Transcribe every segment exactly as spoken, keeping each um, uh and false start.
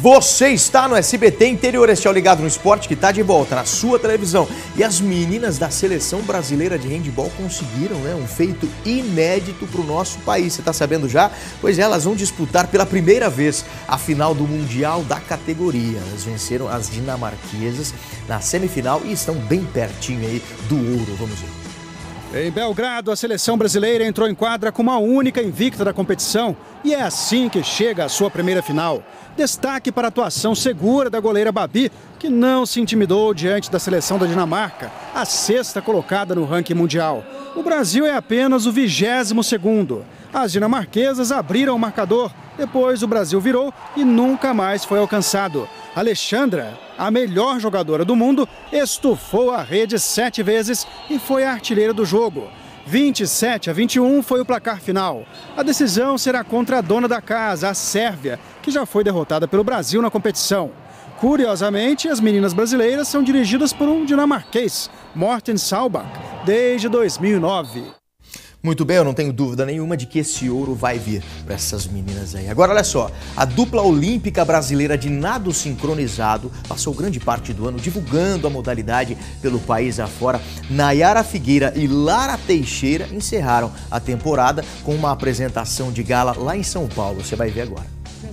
Você está no S B T Interior, este é o Ligado no Esporte que está de volta na sua televisão. E as meninas da Seleção Brasileira de Handebol conseguiram, né, um feito inédito para o nosso país. Você está sabendo já? Pois é, elas vão disputar pela primeira vez a final do Mundial da categoria. Elas venceram as dinamarquesas na semifinal e estão bem pertinho aí do ouro. Vamos ver. Em Belgrado, a seleção brasileira entrou em quadra com uma única invicta da competição e é assim que chega à sua primeira final. Destaque para a atuação segura da goleira Babi, que não se intimidou diante da seleção da Dinamarca, a sexta colocada no ranking mundial. O Brasil é apenas o vigésimo segundo. As dinamarquesas abriram o marcador, depois o Brasil virou e nunca mais foi alcançado. Alexandra, a melhor jogadora do mundo, estufou a rede sete vezes e foi a artilheira do jogo. vinte e sete a vinte e um foi o placar final. A decisão será contra a dona da casa, a Sérvia, que já foi derrotada pelo Brasil na competição. Curiosamente, as meninas brasileiras são dirigidas por um dinamarquês, Morten Saubach, desde dois mil e nove. Muito bem, eu não tenho dúvida nenhuma de que esse ouro vai vir para essas meninas aí. Agora, olha só, a dupla olímpica brasileira de nado sincronizado passou grande parte do ano divulgando a modalidade pelo país afora. Nayara Figueira e Lara Teixeira encerraram a temporada com uma apresentação de gala lá em São Paulo. Você vai ver agora.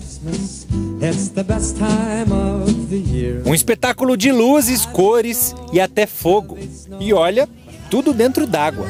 Um espetáculo de luzes, cores e até fogo. E olha, tudo dentro d'água.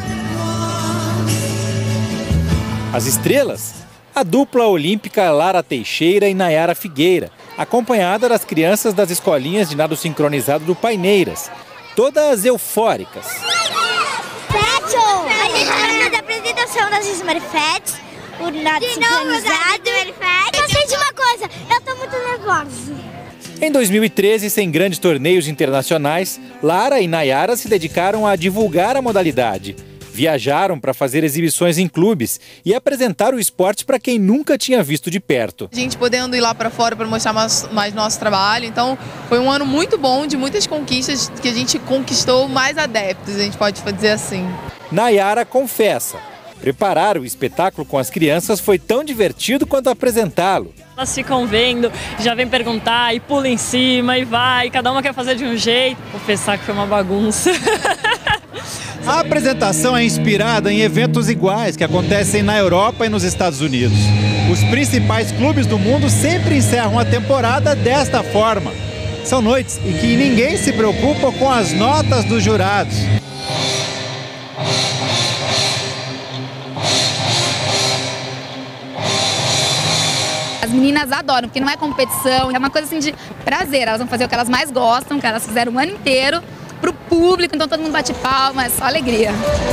As estrelas, a dupla olímpica Lara Teixeira e Nayara Figueira, acompanhada das crianças das escolinhas de nado sincronizado do Paineiras, todas eufóricas. Feto! A gente vai fazer a apresentação das Smurfettes, o nado sincronizado. Eu sei de uma coisa, eu tô muito nervosa. Em dois mil e treze, sem grandes torneios internacionais, Lara e Nayara se dedicaram a divulgar a modalidade. Viajaram para fazer exibições em clubes e apresentar o esporte para quem nunca tinha visto de perto. A gente podendo ir lá para fora para mostrar mais, mais nosso trabalho, então foi um ano muito bom, de muitas conquistas, que a gente conquistou mais adeptos, a gente pode dizer assim. Nayara confessa, preparar o espetáculo com as crianças foi tão divertido quanto apresentá-lo. Elas ficam vendo, já vem perguntar e pula em cima e vai, cada uma quer fazer de um jeito. Vou pensar que foi uma bagunça. A apresentação é inspirada em eventos iguais que acontecem na Europa e nos Estados Unidos. Os principais clubes do mundo sempre encerram a temporada desta forma. São noites em que ninguém se preocupa com as notas dos jurados. As meninas adoram, porque não é competição, é uma coisa assim de prazer. Elas vão fazer o que elas mais gostam, que elas fizeram o ano inteiro. Para o público, então todo mundo bate palmas, só alegria.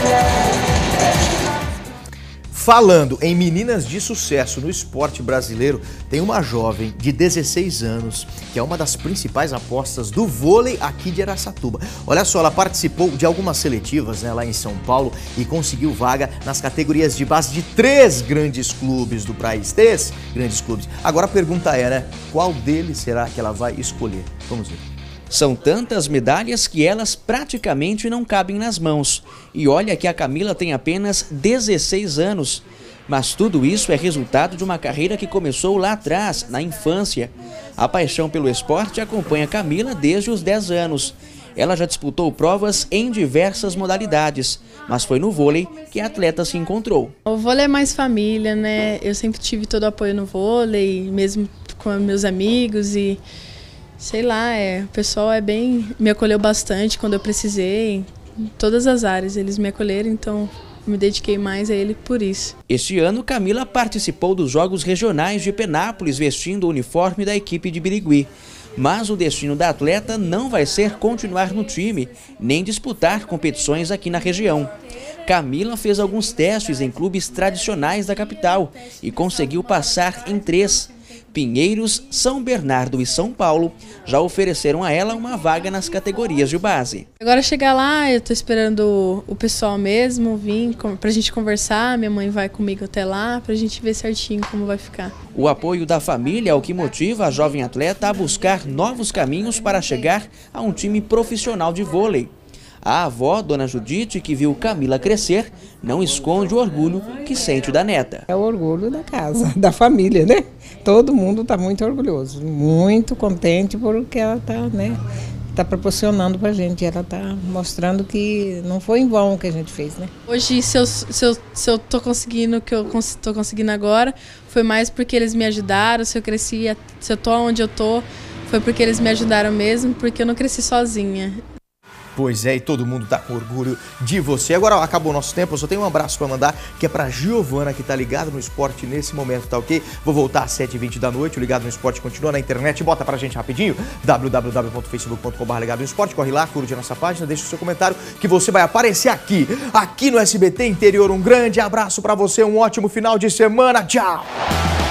Falando em meninas de sucesso no esporte brasileiro, tem uma jovem de dezesseis anos, que é uma das principais apostas do vôlei aqui de Araçatuba. Olha só, ela participou de algumas seletivas, né, lá em São Paulo e conseguiu vaga nas categorias de base de três grandes clubes do país. Três grandes clubes. Agora a pergunta é, né, qual deles será que ela vai escolher? Vamos ver. São tantas medalhas que elas praticamente não cabem nas mãos. E olha que a Camila tem apenas dezesseis anos. Mas tudo isso é resultado de uma carreira que começou lá atrás, na infância. A paixão pelo esporte acompanha Camila desde os dez anos. Ela já disputou provas em diversas modalidades, mas foi no vôlei que a atleta se encontrou. O vôlei é mais família, né? Eu sempre tive todo o apoio no vôlei, mesmo com meus amigos e... Sei lá, é, o pessoal é bem, me acolheu bastante quando eu precisei, em todas as áreas eles me acolheram, então me dediquei mais a ele por isso. Este ano, Camila participou dos Jogos Regionais de Penápolis vestindo o uniforme da equipe de Birigui. Mas o destino da atleta não vai ser continuar no time, nem disputar competições aqui na região. Camila fez alguns testes em clubes tradicionais da capital e conseguiu passar em três. Pinheiros, São Bernardo e São Paulo já ofereceram a ela uma vaga nas categorias de base. Agora chegar lá, eu tô esperando o pessoal mesmo vir pra gente conversar, minha mãe vai comigo até lá pra gente ver certinho como vai ficar. O apoio da família é o que motiva a jovem atleta a buscar novos caminhos para chegar a um time profissional de vôlei. A avó, Dona Judite, que viu Camila crescer, não esconde o orgulho que sente da neta. É o orgulho da casa, da família, né? Todo mundo está muito orgulhoso, muito contente porque ela está, né, tá proporcionando para a gente. Ela está mostrando que não foi em vão o que a gente fez, né? Hoje, se eu, se eu, se eu tô conseguindo o que eu estou conseguindo agora, foi mais porque eles me ajudaram. Se eu cresci, se eu tô onde eu tô, foi porque eles me ajudaram mesmo, porque eu não cresci sozinha. Pois é, e todo mundo tá com orgulho de você. Agora, ó, acabou o nosso tempo, eu só tenho um abraço pra mandar, que é pra Giovana, que tá ligada no esporte nesse momento, tá ok? Vou voltar às sete e vinte da noite, o Ligado no Esporte continua na internet. Bota pra gente rapidinho, w w w ponto facebook ponto com ponto b r ligado no esporte. Corre lá, curte a nossa página, deixa o seu comentário, que você vai aparecer aqui, aqui no S B T Interior. Um grande abraço pra você, um ótimo final de semana, tchau!